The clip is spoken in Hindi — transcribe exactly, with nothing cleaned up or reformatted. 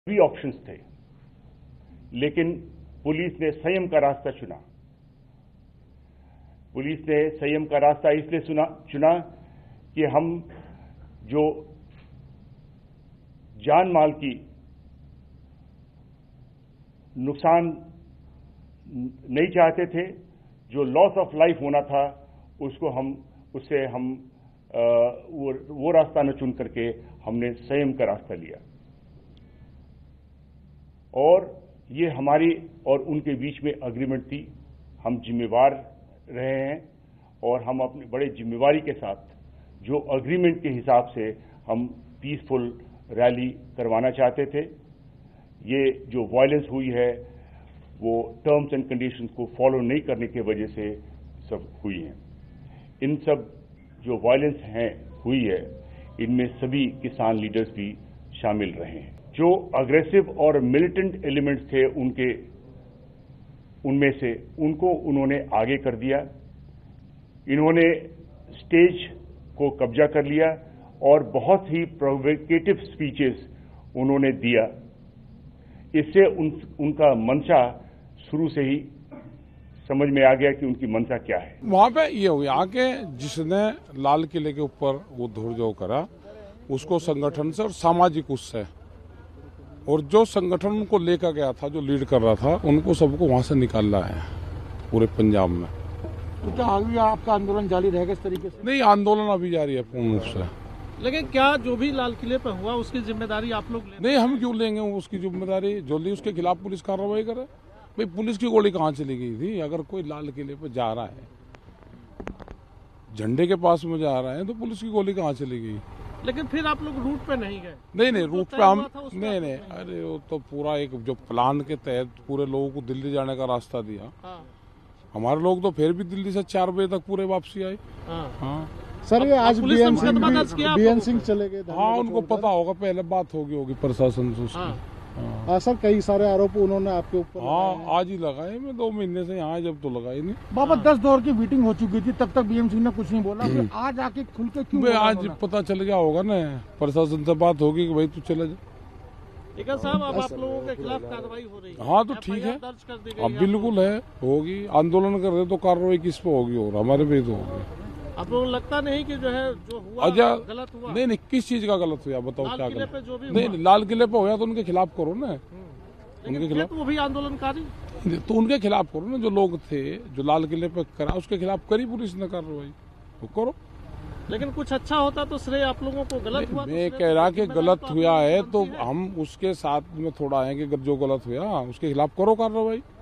भी ऑप्शंस थे, लेकिन पुलिस ने संयम का रास्ता चुना। पुलिस ने संयम का रास्ता इसलिए चुना चुना कि हम जो जान माल की नुकसान नहीं चाहते थे, जो लॉस ऑफ लाइफ होना था उसको हम उससे हम आ, वो, वो रास्ता न चुन करके हमने संयम का रास्ता लिया। और ये हमारी और उनके बीच में एग्रीमेंट थी। हम जिम्मेवार रहे हैं और हम अपनी बड़े जिम्मेवारी के साथ जो एग्रीमेंट के हिसाब से हम पीसफुल रैली करवाना चाहते थे। ये जो वायलेंस हुई है वो टर्म्स एंड कंडीशंस को फॉलो नहीं करने की वजह से सब हुई है। इन सब जो वायलेंस हैं हुई है, इनमें सभी किसान लीडर्स भी शामिल रहे हैं। जो अग्रेसिव और मिलिटेंट एलिमेंट्स थे उनके उनमें से उनको उन्होंने आगे कर दिया। इन्होंने स्टेज को कब्जा कर लिया और बहुत ही प्रोवोकेटिव स्पीचेस उन्होंने दिया। इससे उन, उनका मंशा शुरू से ही समझ में आ गया कि उनकी मंशा क्या है। वहाँ पे ये हुआ, यहाँ के जिसने लाल किले के ऊपर वो धुरजो करा उसको संगठन से और सामाजिक उससे, और जो संगठन उनको लेकर गया था, जो लीड कर रहा था, उनको सबको वहाँ से निकालना है पूरे पंजाब में। तो क्या आगे आपका आंदोलन जारी रहेगा इस तरीके से? नहीं, आंदोलन अभी जारी है पूर्ण रूप से। लेकिन क्या जो भी लाल किले पर हुआ उसकी जिम्मेदारी आप लोग ले? नहीं, हम क्यों लेंगे उसकी जिम्मेदारी? जल्दी उसके खिलाफ पुलिस कार्रवाई करे। भाई पुलिस की गोली कहाँ चली गई थी? अगर कोई लाल किले पर जा रहा है, झंडे के पास में जा रहा है, तो पुलिस की गोली कहाँ चली गई? लेकिन फिर आप लोग रूट पे नहीं गए? नहीं नहीं, रूट पे हम नहीं नहीं, अरे वो तो पूरा एक जो प्लान के तहत पूरे लोगों को दिल्ली जाने का रास्ता दिया। हाँ। हमारे लोग तो फिर भी दिल्ली से चार बजे तक पूरे वापसी आए। हाँ। हाँ। सर, ये आज पुलिस ने मुकदमा दर्ज किया? बीएन सिंह चले गए। हाँ, उनको पता होगा, पहले बात होगी होगी प्रशासन से उसकी। हाँ। हाँ सर, कई सारे आरोप उन्होंने आपके ऊपर। हाँ, आज ही लगाए। मैं दो महीने से यहाँ, जब तो लगाई नहीं। बाबा दस दौर की मीटिंग हो चुकी थी, तब तक बीएम सिंह ने कुछ नहीं बोला। फिर आज आके खुल के क्यों? आज पता चल गया होगा ना, प्रशासन से बात होगी कि भाई तू चले जा। लेकिन साहब, अब आप लोगों के खिलाफ कार्रवाई हो रही है। हाँ तो ठीक है, दर्ज कर दी गई। अब बिल्कुल है, होगी। आंदोलन कर रहे तो कार्रवाई किस पे होगी? और हमारे पे तो होगी। आप लोगों को लगता नहीं कि जो है जो हुआ गलत हुआ? नहीं नहीं, किस चीज का गलत हुआ बताओ? क्या किले पे जो भी नहीं नहीं, लाल किले पे होया तो उनके खिलाफ करो ना। उनके खिलाफ वो भी आंदोलनकारी, तो उनके खिलाफ करो ना। जो लोग थे जो लाल किले पे करा, उसके खिलाफ करी पुलिस ने कार्रवाई, वो करो। लेकिन कुछ अच्छा होता तो श्रेय आप लोगों को। गलत हुआ मैं कह रहा कि गलत हुआ है तो हम उसके साथ में थोड़ा है कि जो गलत हुआ उसके खिलाफ करो कार्रवाई।